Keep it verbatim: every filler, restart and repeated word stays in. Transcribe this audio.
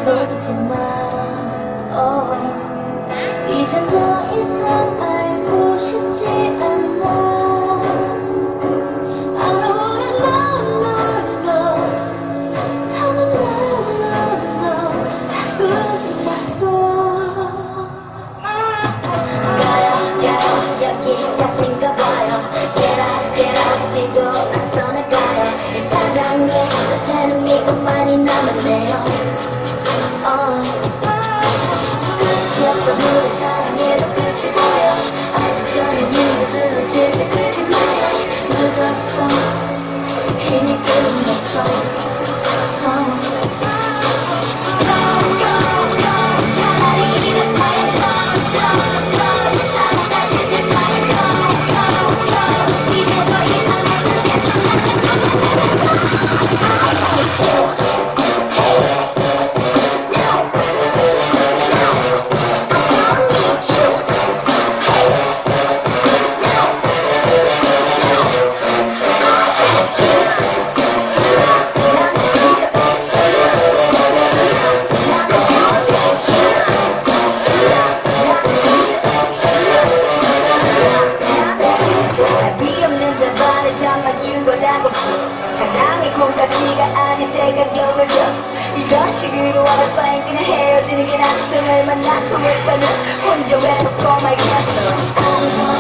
속이지만 oh, 이젠 더 이상 알고 싶지 않아. I don't wanna know, no, no. 더는 no, no, no. 다 끝났어. 가요, 가요, 여기까지인가 봐요. Get up, get up, 뒤돌아서나 가요. 이 사랑의 끝에는 이것만이 남았네요. uh. 끝이 없던 우리 사랑에도 끝이 보여. 아직까지 이유들을 질질 끌지 마요. 늦었어, 이미 끝났어. uh. 사랑이 콩깍지가 아닌 새 가격을 줘. 이런 식으로 할 바엔 그냥 헤어지는 게 낫어. 날 만나서 왜 떠나 혼자 외롭고 말겠어.